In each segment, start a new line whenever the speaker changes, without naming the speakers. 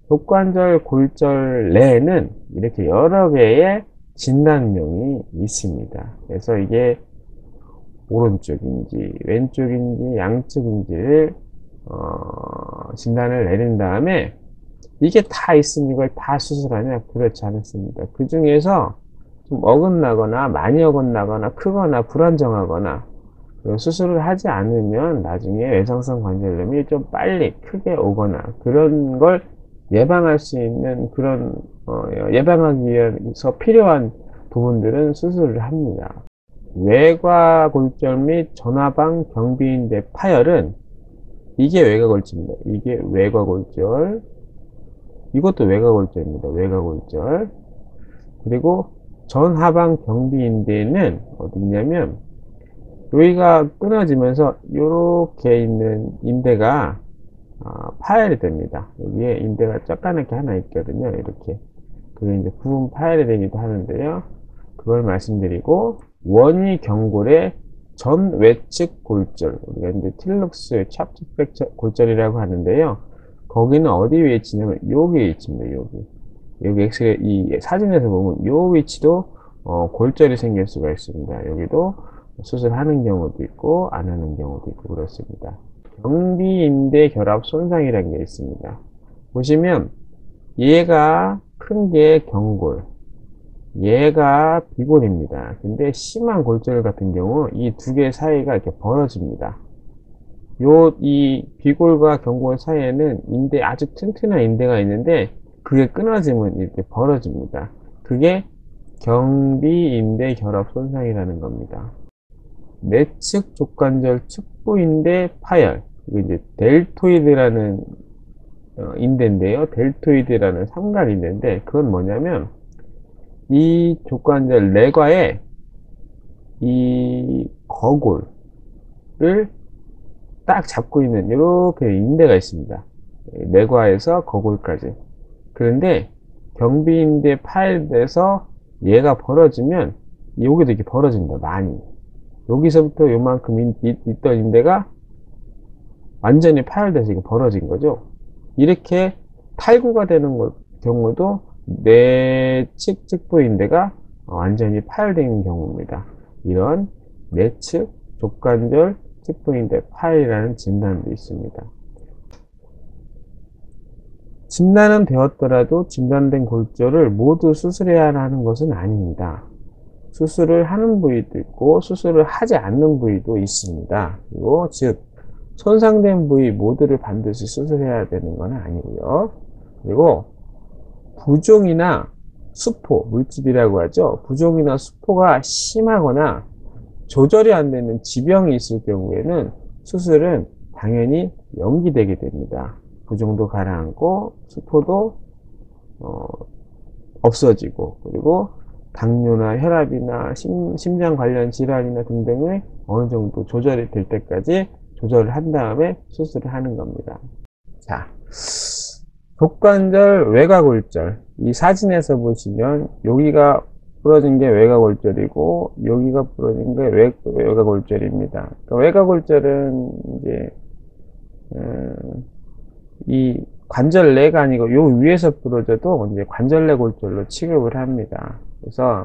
족관절 골절 내에는 이렇게 여러 개의 진단명이 있습니다. 그래서 이게 오른쪽인지 왼쪽인지 양쪽인지를 진단을 내린 다음에 이게 다 있으면 이걸 다 수술하냐? 그렇지 않습니다. 그 중에서 좀 어긋나거나 많이 어긋나거나 크거나 불안정하거나 수술을 하지 않으면 나중에 외상성 관절염이 좀 빨리 크게 오거나 그런 걸 예방할 수 있는 그런 예방하기 위해서 필요한 부분들은 수술을 합니다. 외과골절 및 전화방 경비인대 파열은 이게 외과골절입니다. 이게 외과골절, 이것도 외과골절입니다. 외과골절. 그리고 전하방 경비인대는 어디 있냐면 여기가 끊어지면서 이렇게 있는 인대가 파열이 됩니다. 여기에 인대가 쩍가맣게 하나 있거든요. 이렇게. 그게 이제 부분 파열이 되기도 하는데요. 그걸 말씀드리고, 원위 경골의 전 외측 골절, 우리가 이제 틸럭스 찹축백 골절이라고 하는데요. 거기는 어디 위치냐면 여기 위치입니다. 여기 엑스레이 이 사진에서 보면 요 위치도 골절이 생길 수가 있습니다. 여기도 수술하는 경우도 있고 안 하는 경우도 있고 그렇습니다. 경비인대 결합 손상이라는 게 있습니다. 보시면 얘가 큰 게 경골, 얘가 비골입니다. 근데 심한 골절 같은 경우 이 두 개 사이가 이렇게 벌어집니다. 이 비골과 경골 사이에는 인대, 아주 튼튼한 인대가 있는데 그게 끊어지면 이렇게 벌어집니다. 그게 경비인대 결합 손상이라는 겁니다. 내측 족관절 측부인대 파열, 이게 이제 델토이드라는 인대인데요. 델토이드라는 삼각인대인데 그건 뭐냐면 이 족관절 내과에 이 거골을 딱 잡고 있는 이렇게 인대가 있습니다. 내과에서 거골까지. 그런데 경비인대 파열돼서 얘가 벌어지면 여기도 이렇게 벌어집니다. 많이. 여기서부터 요만큼 있던 인대가 완전히 파열돼서 이거 벌어진 거죠. 이렇게 탈구가 되는 경우도 내측 측부인대가 완전히 파열된 경우입니다. 이런 내측 족관절 측부인대 파열이라는 진단도 있습니다. 진단은 되었더라도 진단된 골절을 모두 수술해야 하는 것은 아닙니다. 수술을 하는 부위도 있고 수술을 하지 않는 부위도 있습니다. 그리고 즉 손상된 부위 모두를 반드시 수술해야 되는 건 아니고요. 그리고 부종이나 수포, 물집이라고 하죠. 부종이나 수포가 심하거나 조절이 안 되는 지병이 있을 경우에는 수술은 당연히 연기되게 됩니다. 부종도 가라앉고 수포도 없어지고 그리고 당뇨나 혈압이나 심장 관련 질환이나 등등의 어느 정도 조절이 될 때까지 조절을 한 다음에 수술을 하는 겁니다. 자, 족관절 외과골절. 이 사진에서 보시면 여기가 부러진 게 외과골절이고 여기가 부러진 게 외과골절입니다. 그러니까 외과골절은 이제 이 관절 내가 아니고 요 위에서 부러져도 이제 관절 내 골절로 취급을 합니다. 그래서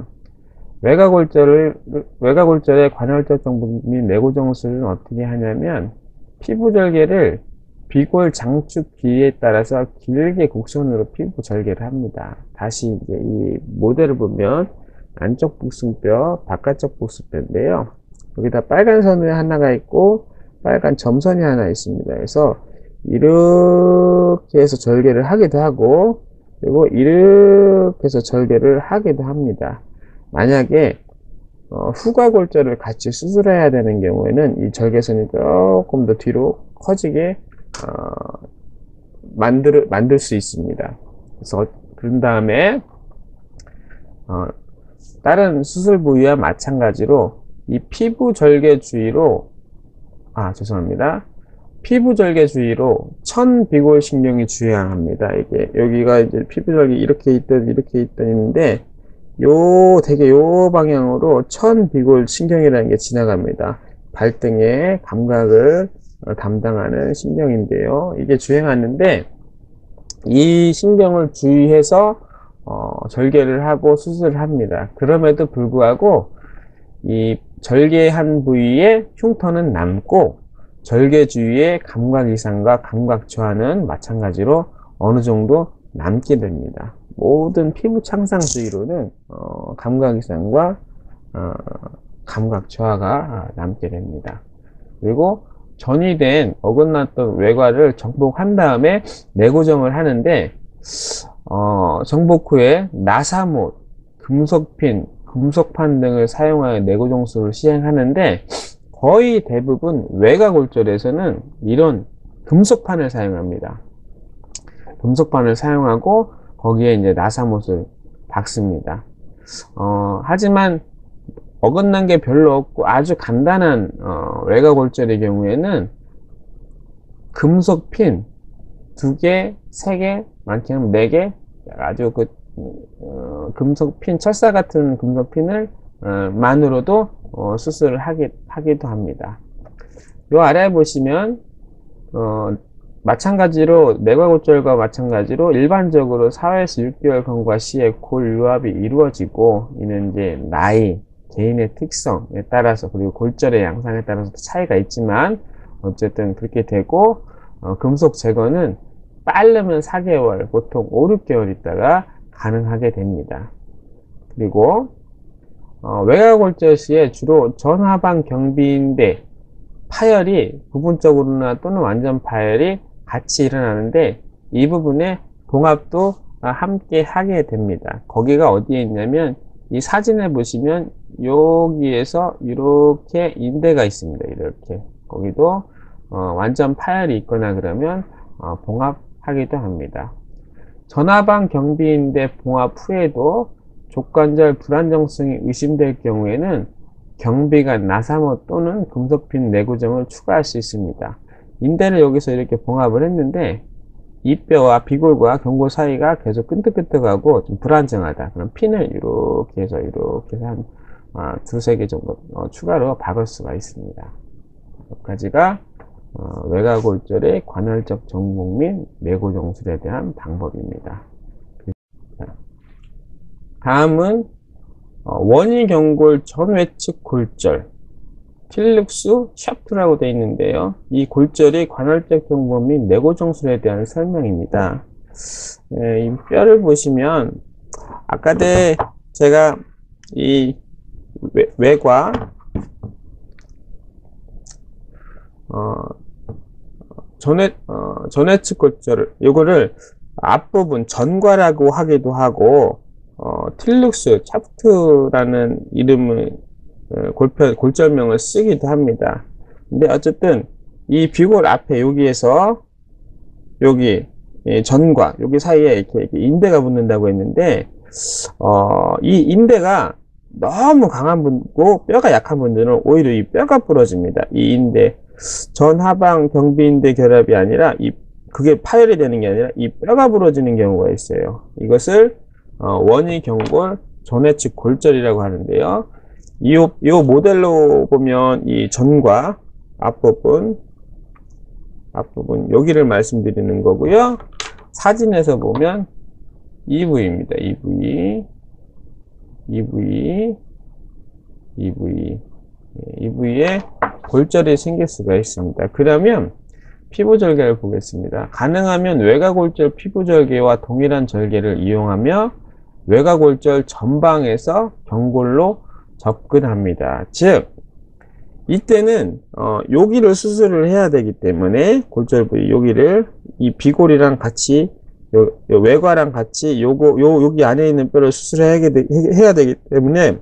외과골절의 관절적 정부 및 내고정술은 어떻게 하냐면 피부 절개를 비골 장축 길이에 따라서 길게 곡선으로 피부 절개를 합니다. 다시 이제 이 모델을 보면 안쪽 복숭뼈, 바깥쪽 복숭뼈인데요. 여기다 빨간 선이 하나가 있고 빨간 점선이 하나 있습니다. 그래서 이렇게 해서 절개를 하기도 하고 그리고 이렇게 해서 절개를 하기도 합니다. 만약에 후과골절을 같이 수술해야 되는 경우에는 이 절개선이 조금 더 뒤로 커지게 만들 수 있습니다. 그래서 그런 다음에 다른 수술 부위와 마찬가지로 이 피부 절개 주위로 죄송합니다. 피부 절개 주위로 천비골 신경이 주행합니다. 이게 여기가 이제 피부 절개 이렇게 있는데 되게 요 방향으로 천비골 신경이라는 게 지나갑니다. 발등의 감각을 담당하는 신경인데요. 이게 주행하는데 이 신경을 주의해서 절개를 하고 수술을 합니다. 그럼에도 불구하고 이 절개한 부위에 흉터는 남고 절개 주위의 감각 이상과 감각 저하는 마찬가지로 어느 정도 남게 됩니다. 모든 피부 창상 부위로는 감각 이상과 감각 저하가 남게 됩니다. 그리고 전이된 어긋났던 외과를 정복한 다음에 내고정을 하는데 정복 후에 나사못, 금속핀, 금속판 등을 사용하여 내고정술을 시행하는데 거의 대부분 외과골절에서는 이런 금속판을 사용합니다. 금속판을 사용하고 거기에 이제 나사못을 박습니다. 하지만 어긋난 게 별로 없고 아주 간단한 외과골절의 경우에는 금속핀 2개, 3개, 많게는 4개 아주 금속핀, 철사 같은 금속핀을 만으로도 수술을 하기도 합니다. 요 아래에 보시면 마찬가지로 내과골절과 마찬가지로 일반적으로 4에서 6개월 경과 시에 골 유합이 이루어지고 이는 이제 나이, 개인의 특성에 따라서 그리고 골절의 양상에 따라서 차이가 있지만 어쨌든 그렇게 되고 금속 제거는 빠르면 4개월, 보통 5, 6개월 있다가 가능하게 됩니다. 그리고 외과골절 시에 주로 전하방 경비인대 파열이 부분적으로나 또는 완전 파열이 같이 일어나는데 이 부분에 봉합도 함께 하게 됩니다. 거기가 어디에 있냐면 이 사진에 보시면 여기에서 이렇게 인대가 있습니다. 이렇게 거기도 완전 파열이 있거나 그러면 봉합하기도 합니다. 전하방 경비인대 봉합 후에도 족관절 불안정성이 의심될 경우에는 경비관 나사못 또는 금속핀 내고정을 추가할 수 있습니다. 인대를 여기서 이렇게 봉합을 했는데 이 뼈와 비골과 경골 사이가 계속 끈적끈적하고 좀 불안정하다. 그럼 핀을 이렇게 해서 한 두세 개 정도 추가로 박을 수가 있습니다. 여기까지가 외과골절의 관할적 정복 및 내고정술에 대한 방법입니다. 다음은 원위경골 전외측 골절 필룩스 샤프트라고 되어 있는데요. 이 골절의 관할적 정복 및 내고정술에 대한 설명입니다. 이 뼈를 보시면 아까 제가 이 외과 전외측 골절을 요거를 앞부분 전과라고 하기도 하고 틸룩스 샤프트라는 이름을 골절명을 쓰기도 합니다. 근데 어쨌든 이 비골 앞에 여기에서 여기 전과 여기 사이에 이렇게 인대가 붙는다고 했는데 이 인대가 너무 강한 분고 뼈가 약한 분들은 오히려 이 뼈가 부러집니다. 이 인대 전하방 경비인대 결합이 아니라 그게 파열이 되는 게 아니라 이 뼈가 부러지는 경우가 있어요. 이것을 원위경골 전외측 골절이라고 하는데요. 이 모델로 보면 이 전과 앞부분 여기를 말씀드리는 거고요. 사진에서 보면 이 부위입니다. 이 부위에 골절이 생길 수가 있습니다. 그러면 피부절개를 보겠습니다. 가능하면 외과골절 피부절개와 동일한 절개를 이용하며 외과골절 전방에서 경골로 접근합니다. 즉 이때는 여기를 수술을 해야 되기 때문에 골절 부위 여기를 이 비골이랑 같이 요 외과랑 같이 여기 안에 있는 뼈를 수술해야 되기 때문에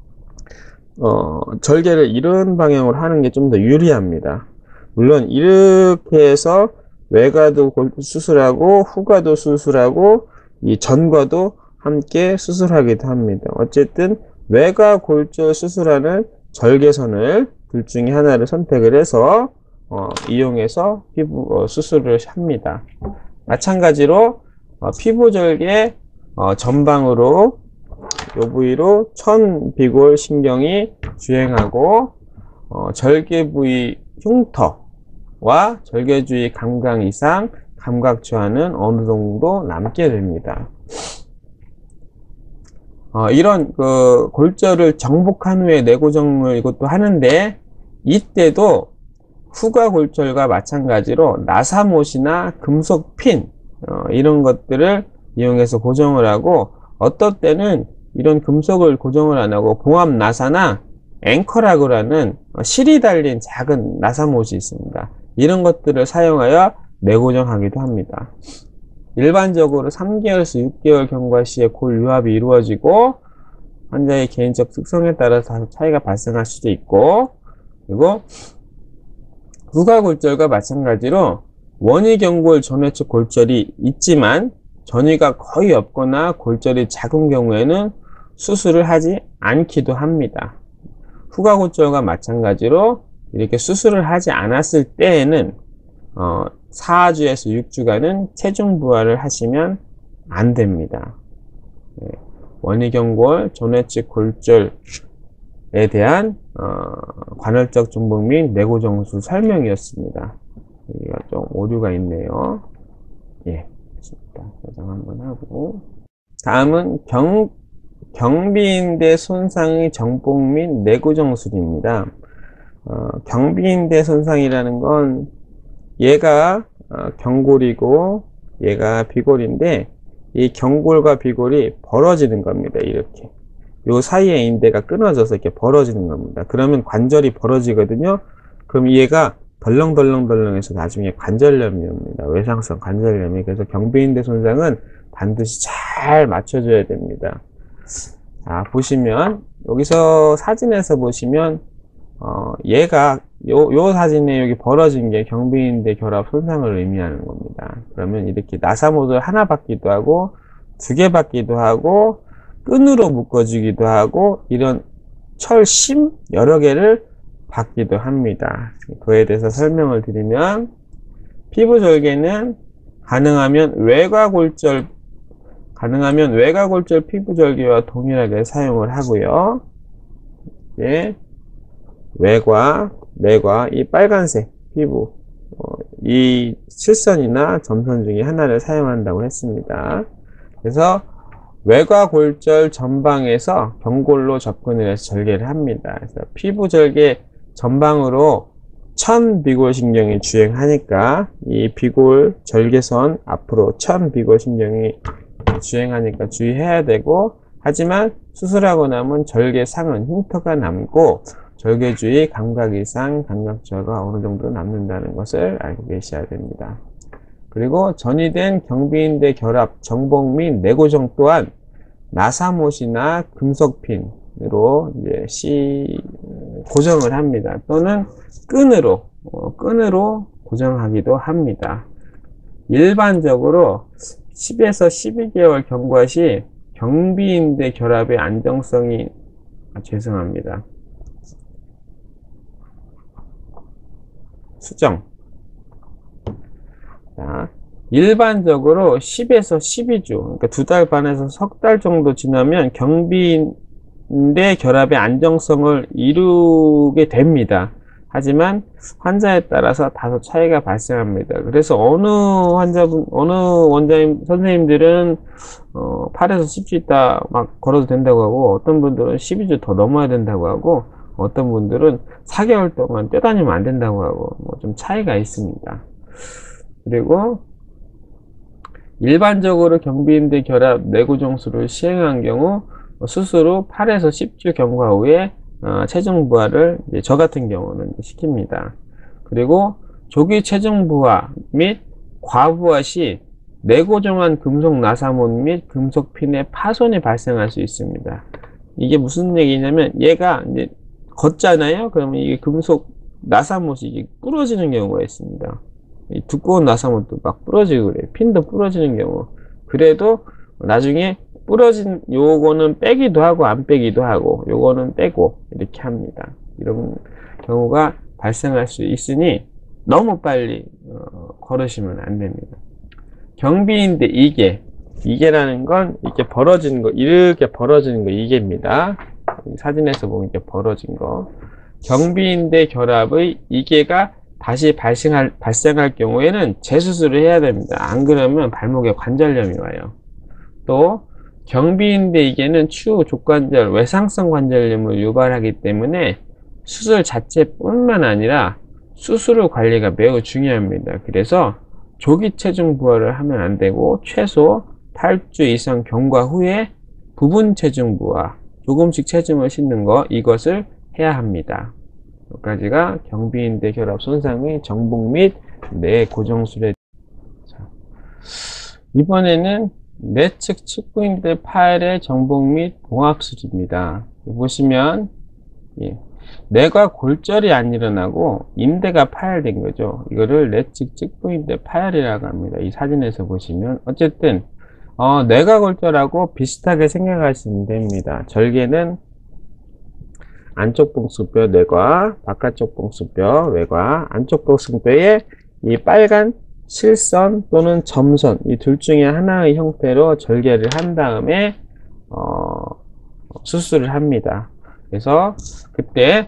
절개를 이런 방향으로 하는 게 좀 더 유리합니다. 물론 이렇게 해서 외과도 수술하고 후과도 수술하고 이 전과도 함께 수술하기도 합니다. 어쨌든 외과 골절 수술하는 절개선을 둘 중에 하나를 선택을 해서 이용해서 피부 수술을 합니다. 마찬가지로 피부절개 전방으로 요 부위로 천비골 신경이 주행하고 절개 부위 흉터와 절개 주위 감각 이상, 감각초안은 어느 정도 남게 됩니다. 이런 그 골절을 정복한 후에 내고정을 이것도 하는데, 이때도 후가 골절과 마찬가지로 나사못이나 금속 핀 이런 것들을 이용해서 고정을 하고, 어떨 때는 이런 금속을 고정을 안 하고 봉합 나사나 앵커라고 하는 실이 달린 작은 나사못이 있습니다. 이런 것들을 사용하여 내고정하기도 합니다. 일반적으로 3개월에서 6개월 경과 시에 골 유합이 이루어지고, 환자의 개인적 특성에 따라서 차이가 발생할 수도 있고, 그리고 후가골절과 마찬가지로 원위경골 전회측 골절이 있지만 전이가 거의 없거나 골절이 작은 경우에는 수술을 하지 않기도 합니다. 후가골절과 마찬가지로 이렇게 수술을 하지 않았을 때에는 4주에서 6주간은 체중 부하를 하시면 안 됩니다. 원위경골 전회측 골절에 대한 관할적 정복 및 내고정술 설명이었습니다. 여기가 좀 오류가 있네요. 예, 좋습니다. 저장 한번 하고, 다음은 경비인대 손상의 정복 및 내고정술입니다. 경비인대 손상이라는 건 얘가 경골이고 얘가 비골인데, 이 경골과 비골이 벌어지는 겁니다. 이렇게 요 사이에 인대가 끊어져서 이렇게 벌어지는 겁니다. 그러면 관절이 벌어지거든요. 그럼 얘가 덜렁덜렁덜렁해서 나중에 관절염이 옵니다. 외상성 관절염이. 그래서 경비인대 손상은 반드시 잘 맞춰줘야 됩니다. 자, 보시면 여기서 사진에서 보시면 얘가 요 사진에 여기 벌어진 게 경비인대 결합 손상을 의미하는 겁니다. 그러면 이렇게 나사못을 하나 받기도 하고 2개 받기도 하고 끈으로 묶어주기도 하고 이런 철심 여러 개를 받기도 합니다. 그에 대해서 설명을 드리면, 피부절개는 가능하면 외과골절 피부절개와 동일하게 사용을 하고요. 예, 외과, 내과, 이 빨간색 피부, 이 실선이나 점선 중에 하나를 사용한다고 했습니다. 그래서 외과골절 전방에서 경골로 접근을 해서 절개를 합니다. 그래서 피부절개 전방으로 천비골신경이 주행하니까 이 비골 절개선 앞으로 천비골신경이 주행하니까 주의해야 되고, 하지만 수술하고 나면 절개상은 흉터가 남고 절개 주위 감각 이상, 감각저하가 어느 정도 남는다는 것을 알고 계셔야 됩니다. 그리고 전이된 경비인대 결합, 정복 및 내고정 또한 나사못이나 금속핀으로 이제 고정을 합니다. 또는 끈으로 고정하기도 합니다. 일반적으로 10에서 12개월 경과 시 경비인대 결합의 안정성이, 죄송합니다. 수정. 자, 일반적으로 10에서 12주, 그러니까 2달 반에서 석 달 정도 지나면 경비인대 결합의 안정성을 이루게 됩니다. 하지만 환자에 따라서 다소 차이가 발생합니다. 그래서 어느 원장님, 선생님들은 8에서 10주 있다 막 걸어도 된다고 하고, 어떤 분들은 12주 더 넘어야 된다고 하고, 어떤 분들은 4개월 동안 뛰어다니면 안 된다고 하고, 좀 차이가 있습니다. 그리고 일반적으로 경비인대 결합 내고정술을 시행한 경우 수술 후 8에서 10주 경과 후에 체중 부하를 저 같은 경우는 시킵니다. 그리고 조기 체중 부하 및 과부하 시 내고정한 금속 나사못 및 금속 핀의 파손이 발생할 수 있습니다. 이게 무슨 얘기냐면, 얘가 이제 걷잖아요. 그러면 이게 금속 나사못이 이게 부러지는 경우가 있습니다. 이 두꺼운 나사못도 막 부러지고 그래요. 핀도 부러지는 경우. 그래도 나중에 부러진 요거는 빼기도 하고 안 빼기도 하고, 요거는 빼고 이렇게 합니다. 이런 경우가 발생할 수 있으니 너무 빨리 걸으시면 안 됩니다. 경비인대 이계라는 건 이렇게 벌어지는 거, 이렇게 벌어지는 거, 이계입니다. 사진에서 보면 이렇게 벌어진 거. 경비인대 결합의 이계가 다시 발생할 경우에는 재수술을 해야 됩니다. 안 그러면 발목에 관절염이 와요. 또 경비인대에게는 추후 족관절 외상성 관절염을 유발하기 때문에 수술 자체뿐만 아니라 수술 후 관리가 매우 중요합니다. 그래서 조기 체중 부하를 하면 안 되고 최소 8주 이상 경과 후에 부분 체중 부하, 조금씩 체중을 싣는 거, 이것을 해야 합니다. 여기까지가 경비인대 결합 손상의 정복 및 뇌 고정술에. 이번에는 내측 측부인대 파열의 정복 및 봉합술입니다. 보시면 뇌가 골절이 안 일어나고 인대가 파열된 거죠. 이거를 내측 측부인대 파열이라고 합니다. 이 사진에서 보시면 어쨌든 뇌가 골절하고 비슷하게 생각하시면 됩니다. 절개는 안쪽 복숭뼈 뇌과, 바깥쪽 복숭뼈 외과, 안쪽 복숭뼈에 이 빨간 실선 또는 점선, 이 둘 중에 하나의 형태로 절개를 한 다음에 수술을 합니다. 그래서 그때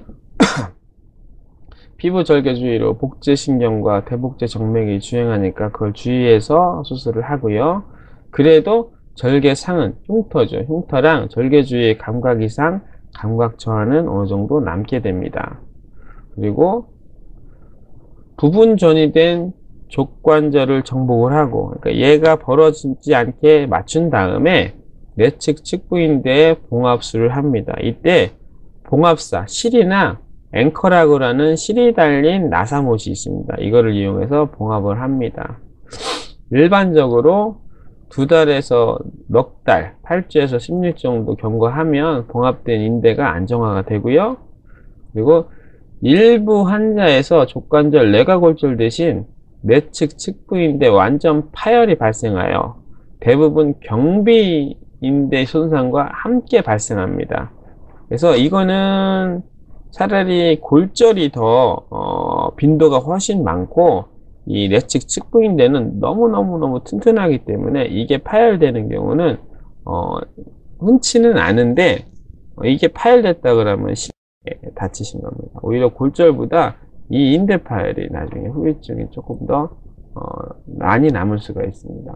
피부 절개 주의로 복제신경과 대복제 정맥이 주행하니까 그걸 주의해서 수술을 하고요. 그래도 절개상은 흉터죠. 흉터랑 절개 주위의 감각 이상, 감각 저하는 어느 정도 남게 됩니다. 그리고 부분 전이된 족관절을 정복을 하고, 그러니까 얘가 벌어지지 않게 맞춘 다음에 내측 측부인대에 봉합술을 합니다. 이때 봉합사, 실이나 앵커라고 하는 실이 달린 나사못이 있습니다. 이거를 이용해서 봉합을 합니다. 일반적으로 2달에서 넉 달, 8주에서 10일 정도 경과하면 봉합된 인대가 안정화가 되고요. 그리고 일부 환자에서 족관절 내과골절 대신 내측 측부인대 완전 파열이 발생하여 대부분 경비인대 손상과 함께 발생합니다. 그래서 이거는 차라리 골절이 더 빈도가 훨씬 많고, 이 내측 측부인대는 너무너무 튼튼하기 때문에 이게 파열되는 경우는 흔치는 않은데, 이게 파열됐다 그러면 쉽게 다치신 겁니다. 오히려 골절보다 이 인대 파열이 나중에 후유증이 조금 더 많이 남을 수가 있습니다.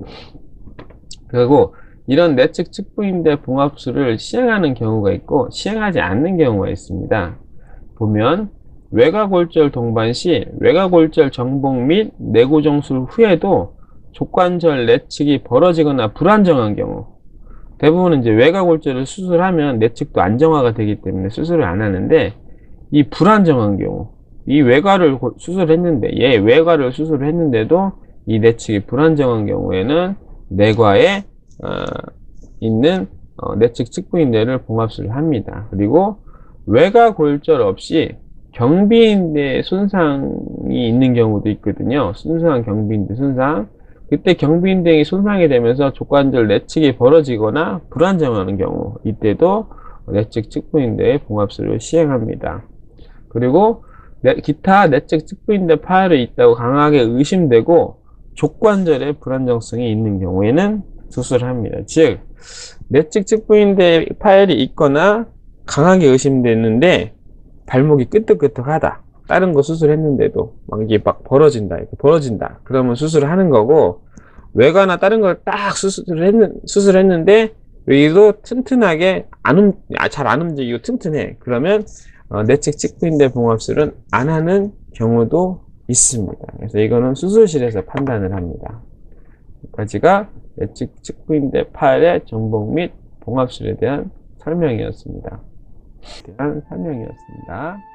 그리고 이런 내측 측부인대 봉합술을 시행하는 경우가 있고 시행하지 않는 경우가 있습니다. 보면 외과골절 동반 시 외과골절 정복 및 내고정술 후에도 족관절 내측이 벌어지거나 불안정한 경우, 대부분은 이제 외과골절을 수술하면 내측도 안정화가 되기 때문에 수술을 안 하는데, 이 불안정한 경우, 이 외과를 수술했는데, 외과를 수술했는데도 이 내측이 불안정한 경우에는 내과에 있는 내측 측부인대를 봉합술을 합니다. 그리고 외과골절 없이 경비인대 손상이 있는 경우도 있거든요. 순수한 경비인대 손상. 그때 경비인대이 손상이 되면서 족관절 내측이 벌어지거나 불안정하는 경우, 이때도 내측 측부인대의 봉합술을 시행합니다. 그리고 기타 내측 측부인대 파열이 있다고 강하게 의심되고 족관절에 불안정성이 있는 경우에는 수술을 합니다. 즉, 내측 측부인대 파열이 있거나 강하게 의심되는데 발목이 끄덕끄덕하다, 다른 거 수술했는데도 이게 막 벌어진다, 그러면 수술을 하는 거고, 외과나 다른 걸 딱 수술했는데 여기도 튼튼하게 잘 안 움직이고 튼튼해, 그러면 내측 측부인대 봉합술은 안 하는 경우도 있습니다. 그래서 이거는 수술실에서 판단을 합니다. 여기까지가 내측 측부인대 파열의 정복 및 봉합술에 대한 설명이었습니다.